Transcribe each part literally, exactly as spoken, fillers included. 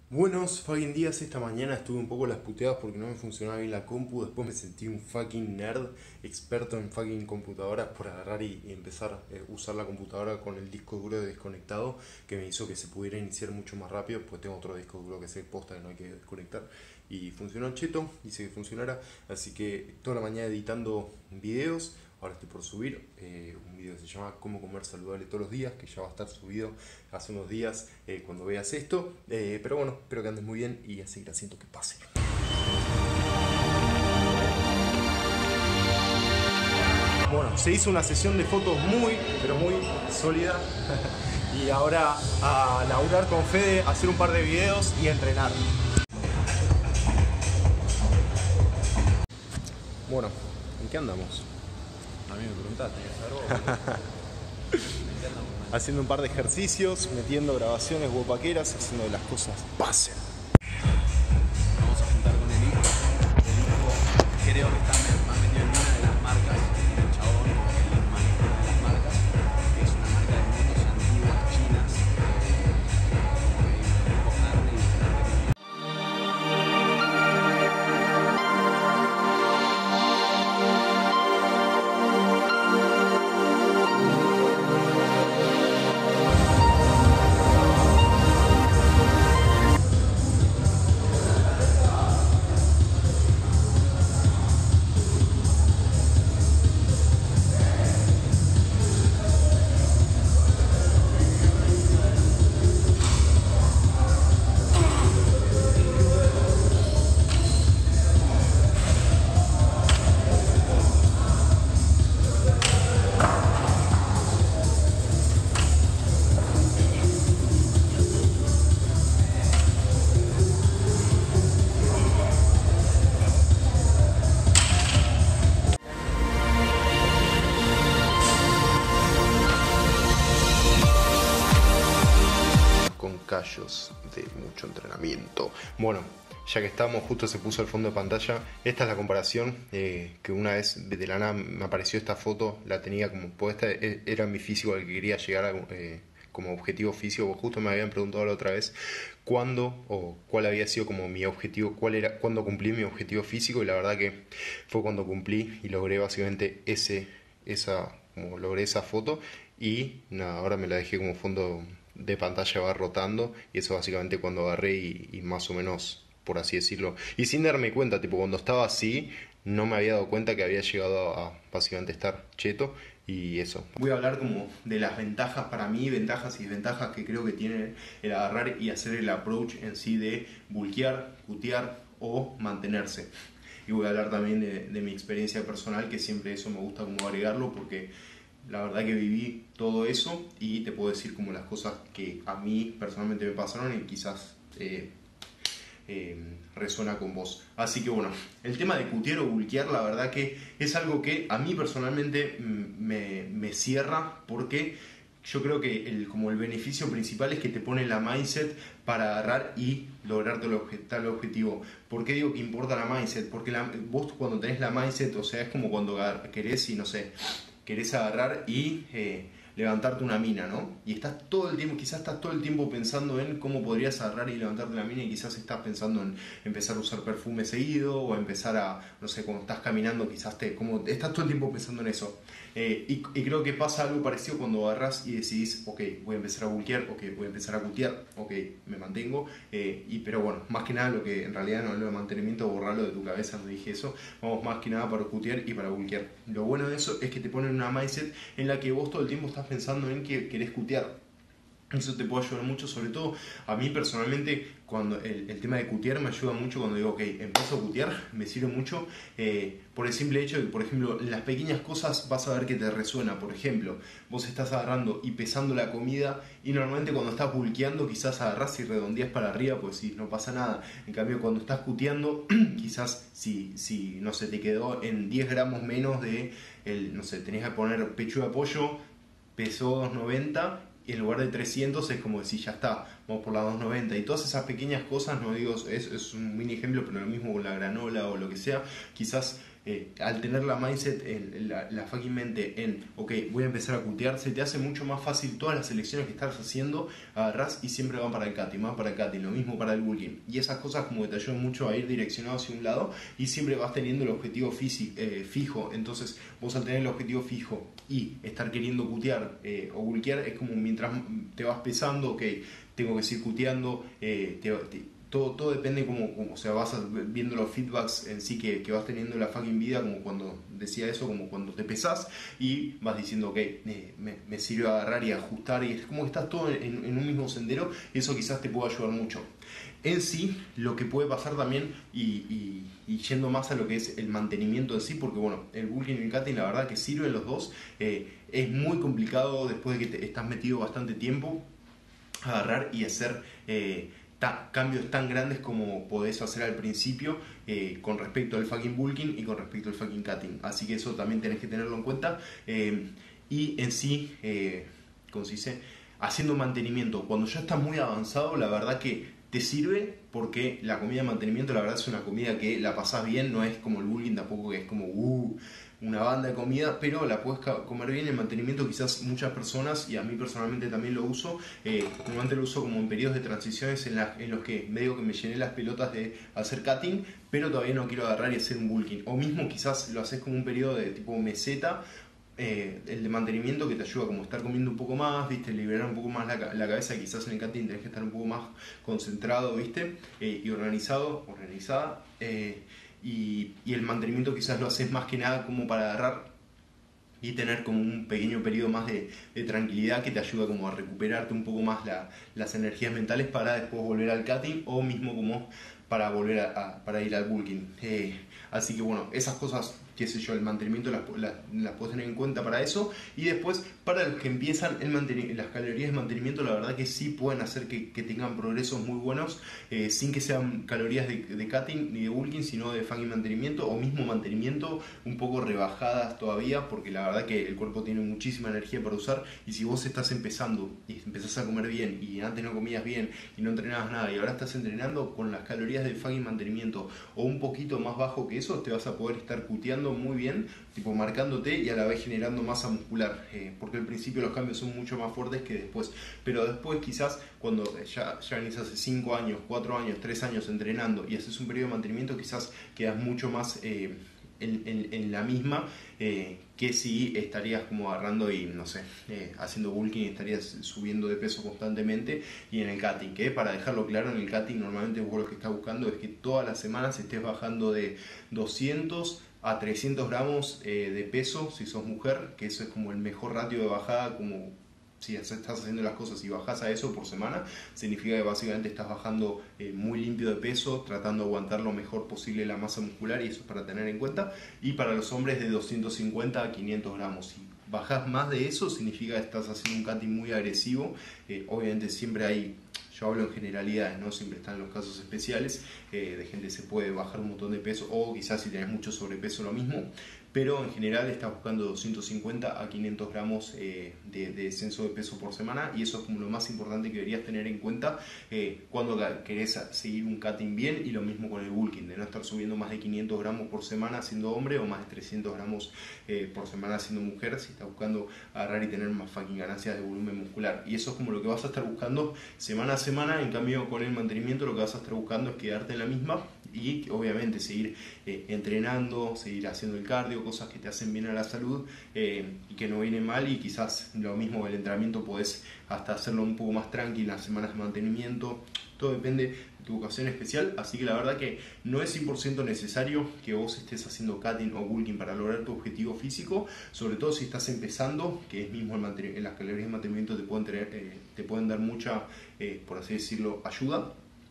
Buenos fucking días, esta mañana estuve un poco las puteadas porque no me funcionaba bien la compu, después me sentí un fucking nerd, experto en fucking computadoras por agarrar y, y empezar a eh, usar la computadora con el disco duro desconectado, que me hizo que se pudiera iniciar mucho más rápido, pues tengo otro disco duro que se posta que no hay que desconectar, y funcionó cheto, hice que funcionara, así que toda la mañana editando videos. Ahora estoy por subir eh, un video que se llama Cómo comer saludable todos los días, que ya va a estar subido hace unos días eh, cuando veas esto. Eh, pero bueno, espero que andes muy bien y así que siento que pase. Bueno, se hizo una sesión de fotos muy, pero muy sólida. Y ahora a laburar con Fede, hacer un par de videos y entrenar. Bueno, ¿en qué andamos? A mí me preguntaste, ¿qué hacer vos? Haciendo un par de ejercicios, metiendo grabaciones guapaqueras, haciendo que las cosas pasen. Vamos a juntar con el hijo. El hijo creo que está más metido en una de las marcas, el chabón, el manejo de las marcas, que es una marca de motos antiguas chinas, eh, de grupo Harley y Harley. Con callos de mucho entrenamiento. Bueno, ya que estamos, justo se puso el fondo de pantalla. Esta es la comparación eh, que una vez de la nada me apareció esta foto, la tenía como puesta, e- era mi físico al que quería llegar a, eh, como objetivo físico. Justo me habían preguntado la otra vez cuándo o cuál había sido como mi objetivo, cuál era, cuándo cumplí mi objetivo físico, y la verdad que fue cuando cumplí y logré básicamente ese, esa, como logré esa foto. Y nada, ahora me la dejé como fondo de pantalla, va rotando, y eso básicamente cuando agarré y, y más o menos, por así decirlo, y sin darme cuenta, tipo cuando estaba así, no me había dado cuenta que había llegado a básicamente estar cheto. Y eso. Voy a hablar como de las ventajas para mí, ventajas y desventajas que creo que tiene el agarrar y hacer el approach en sí de bulkear, cutear o mantenerse. Y voy a hablar también de, de mi experiencia personal, que siempre eso me gusta como agregarlo, porque la verdad que viví todo eso y te puedo decir como las cosas que a mí personalmente me pasaron y quizás eh, eh, resuena con vos. Así que bueno, el tema de cutear o bulkear, la verdad que es algo que a mí personalmente me, me cierra, porque yo creo que el, como el beneficio principal es que te pone la mindset para agarrar y lograr tal, obje, tal objetivo. ¿Por qué digo que importa la mindset? Porque la, vos cuando tenés la mindset, o sea, es como cuando querés y no sé, querés agarrar y eh, levantarte una mina, ¿no? Y estás todo el tiempo, quizás estás todo el tiempo pensando en cómo podrías agarrar y levantarte la mina, y quizás estás pensando en empezar a usar perfume seguido, o empezar a, no sé, cuando estás caminando, quizás te, como, estás todo el tiempo pensando en eso. Eh, y, y creo que pasa algo parecido cuando agarras y decidís, ok, voy a empezar a bulkear, ok, voy a empezar a cutear, ok, me mantengo, eh, y, pero bueno, más que nada lo que en realidad no hablo de mantenimiento, borrarlo de tu cabeza, no dije eso, vamos más que nada para cutear y para bulkear. Lo bueno de eso es que te ponen una mindset en la que vos todo el tiempo estás pensando en que querés cutear. Eso te puede ayudar mucho, sobre todo a mí personalmente, cuando el, el tema de cutear me ayuda mucho cuando digo, ok, empiezo a cutear, me sirve mucho eh, por el simple hecho de que, por ejemplo, en las pequeñas cosas vas a ver que te resuena. Por ejemplo, vos estás agarrando y pesando la comida, y normalmente cuando estás bulkeando quizás agarrás y redondeas para arriba, pues sí, no pasa nada. En cambio, cuando estás cuteando, quizás si, si, no sé, te quedó en diez gramos menos de, el, no sé, tenés que poner pechuga de pollo, pesó dos noventa, y en lugar de trescientos es como decir, ya está, vamos por la dos noventa, y todas esas pequeñas cosas, no digo, es, es un mini ejemplo, pero lo mismo con la granola o lo que sea, quizás eh, al tener la mindset, en, la, la fucking mente en, ok, voy a empezar a cutear, se te hace mucho más fácil todas las selecciones que estás haciendo, agarrás y siempre van para el cutting, van para el cutting, lo mismo para el bulking, y esas cosas como que te ayudan mucho a ir direccionado hacia un lado y siempre vas teniendo el objetivo físico, eh, fijo. Entonces vos al tener el objetivo fijo y estar queriendo cutear eh, o bulkear, es como mientras te vas pesando, ok, tengo que seguir cuteando, eh, te, te, todo, todo depende como, como, o sea, vas viendo los feedbacks en sí que, que vas teniendo en la fucking vida, como cuando decía eso, como cuando te pesás y vas diciendo, ok, eh, me, me sirve agarrar y ajustar, y es como que estás todo en, en un mismo sendero, y eso quizás te pueda ayudar mucho. En sí, lo que puede pasar también, y, y, y yendo más a lo que es el mantenimiento en sí, porque bueno, el bulking y el cutting la verdad que sirven los dos, eh, es muy complicado después de que te estás metido bastante tiempo, agarrar y hacer eh, ta, cambios tan grandes como podés hacer al principio eh, con respecto al fucking bulking y con respecto al fucking cutting. Así que eso también tenés que tenerlo en cuenta. Eh, y en sí, eh, ¿cómo se dice? Haciendo mantenimiento, cuando ya estás muy avanzado, la verdad que te sirve, porque la comida de mantenimiento la verdad es una comida que la pasás bien, no es como el bulking tampoco, que es como uh, una banda de comida, pero la puedes comer bien. El mantenimiento quizás muchas personas, y a mí personalmente también lo uso, eh, normalmente lo uso como en periodos de transiciones en, la, en los que me digo que me llené las pelotas de hacer cutting, pero todavía no quiero agarrar y hacer un bulking, o mismo quizás lo haces como un periodo de tipo meseta. Eh, el de mantenimiento, que te ayuda como a estar comiendo un poco más, viste, liberar un poco más la, la cabeza. Quizás en el cutting tenés que estar un poco más concentrado, viste, eh, y organizado, organizada, eh, y, y el mantenimiento quizás lo haces más que nada como para agarrar y tener como un pequeño periodo más de, de tranquilidad, que te ayuda como a recuperarte un poco más la, las energías mentales para después volver al cutting, o mismo como para volver a, a para ir al bulking. Eh, así que bueno, esas cosas, qué sé yo, el mantenimiento las, las, las puedes tener en cuenta para eso. Y después, para los que empiezan el las calorías de mantenimiento, la verdad que sí pueden hacer que, que tengan progresos muy buenos, eh, sin que sean calorías de, de cutting ni de bulking, sino de fucking mantenimiento, o mismo mantenimiento un poco rebajadas todavía, porque la verdad que el cuerpo tiene muchísima energía para usar. Y si vos estás empezando y empezás a comer bien, y antes no comías bien y no entrenabas nada, y ahora estás entrenando con las calorías de fucking mantenimiento o un poquito más bajo que eso, te vas a poder estar cuteando muy bien, tipo marcándote y a la vez generando masa muscular, eh, porque al principio los cambios son mucho más fuertes que después, pero después quizás cuando ya, ya venís hace cinco años, cuatro años, tres años entrenando y haces un periodo de mantenimiento, quizás quedas mucho más eh, en, en, en la misma, eh, que si estarías como agarrando y no sé, eh, haciendo bulking, estarías subiendo de peso constantemente. Y en el cutting, que para dejarlo claro, en el cutting normalmente vos lo que estás buscando es que todas las semanas estés bajando de doscientos a trescientos gramos eh, de peso si sos mujer, que eso es como el mejor ratio de bajada. Como si estás haciendo las cosas y bajas a eso por semana, significa que básicamente estás bajando eh, muy limpio de peso, tratando de aguantar lo mejor posible la masa muscular, y eso es para tener en cuenta. Y para los hombres de doscientos cincuenta a quinientos gramos. Si bajas más de eso, significa que estás haciendo un cutting muy agresivo. Eh, obviamente siempre hay, yo hablo en generalidades, no siempre están los casos especiales, eh, de gente que se puede bajar un montón de peso, o quizás si tenés mucho sobrepeso lo mismo, pero en general estás buscando doscientos cincuenta a quinientos gramos eh, de, de descenso de peso por semana, y eso es como lo más importante que deberías tener en cuenta eh, cuando querés seguir un cutting bien. Y lo mismo con el bulking, de no estar subiendo más de quinientos gramos por semana siendo hombre, o más de trescientos gramos eh, por semana siendo mujer, si estás buscando agarrar y tener más fucking ganancias de volumen muscular. Y eso es como lo que vas a estar buscando semana a semana. En cambio, con el mantenimiento lo que vas a estar buscando es quedarte en la misma, y obviamente seguir eh, entrenando, seguir haciendo el cardio, cosas que te hacen bien a la salud eh, y que no vienen mal. Y quizás lo mismo del entrenamiento, podés hasta hacerlo un poco más tranquilo en las semanas de mantenimiento. Todo depende de tu ocasión especial, así que la verdad que no es cien por ciento necesario que vos estés haciendo cutting o bulking para lograr tu objetivo físico, sobre todo si estás empezando, que es mismo el en las calorías de mantenimiento te pueden, tener, eh, te pueden dar mucha, eh, por así decirlo, ayuda.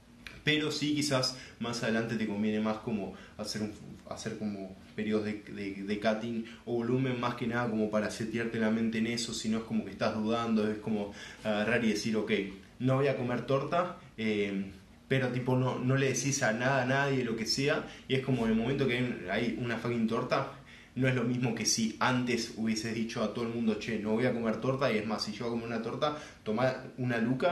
Pero sí, quizás más adelante te conviene más como hacer, un, hacer como periodos de, de, de cutting o volumen, más que nada como para setearte la mente en eso. Si no, es como que estás dudando, es como agarrar y decir, ok, no voy a comer torta, eh, pero tipo no, no le decís a nada a nadie, lo que sea, y es como en el momento que hay, hay una fucking torta, no es lo mismo que si antes hubieses dicho a todo el mundo, che, no voy a comer torta. Y es más, si yo voy a comer una torta, toma una luca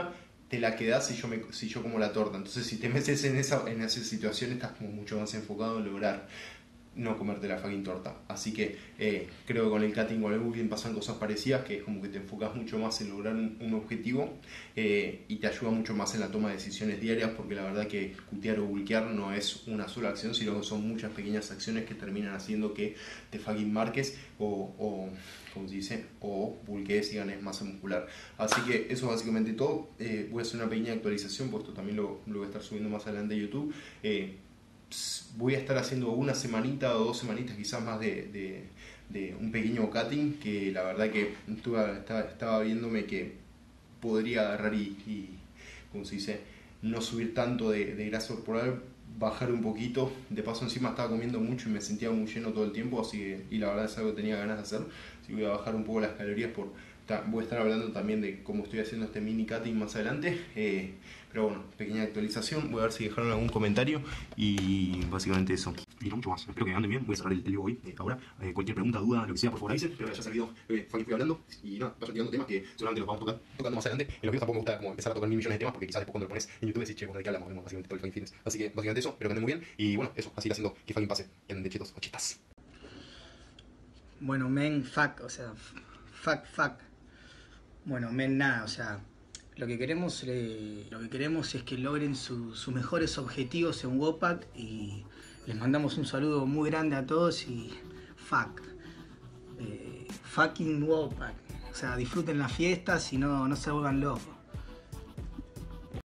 te la quedás si yo, me, si yo como la torta. Entonces si te metes en esa, en esa situación estás como mucho más enfocado en lograr no comerte la fucking torta. Así que eh, creo que con el cutting, con el bulking pasan cosas parecidas, que es como que te enfocas mucho más en lograr un, un objetivo eh, y te ayuda mucho más en la toma de decisiones diarias, porque la verdad que cutear o bulkear no es una sola acción, sino que son muchas pequeñas acciones que terminan haciendo que te fucking marques o, o como se dice, o bulkees y ganes masa muscular. Así que eso es básicamente todo. Eh, voy a hacer una pequeña actualización, porque esto también lo, lo voy a estar subiendo más adelante a YouTube. Eh, voy a estar haciendo una semanita o dos semanitas quizás más de, de, de un pequeño cutting, que la verdad que estuve, estaba, estaba viéndome que podría agarrar y, y como se dice, no subir tanto de, de grasa corporal, bajar un poquito. De paso encima estaba comiendo mucho y me sentía muy lleno todo el tiempo, así que, y la verdad es algo que tenía ganas de hacer, así que voy a bajar un poco las calorías. Por, voy a estar hablando también de cómo estoy haciendo este mini cutting más adelante. Eh, Pero bueno, pequeña actualización. Voy a ver si dejaron algún comentario. Y básicamente eso. Y no mucho más. Espero que anden bien. Voy a cerrar el, el vivo hoy. Eh, ahora, eh, cualquier pregunta, duda, lo que sea, por favor avisen. Espero que haya servido. Eh, fui, fui hablando. Y nada, vayan tirando temas que seguramente los vamos tocar, tocando más adelante. En los videos tampoco me gusta como empezar a tocar mil millones de temas, porque quizás después cuando lo pones en YouTube decís, che, ¿de qué hablamos? Vemos básicamente todo el fucking fitness. Así que básicamente eso. Espero que anden muy bien. Y bueno, eso. Así ir haciendo que fucking pase. Que anden de chetos o chetas. Bueno, men, fuck. O sea, fuck, fuck. Bueno, men, nada, o sea, lo que queremos, eh, lo que queremos es que logren su, sus mejores objetivos en WOPAC, y les mandamos un saludo muy grande a todos y fuck, eh, fucking WOPAC, o sea, disfruten las fiestas y no, no se vuelvan locos.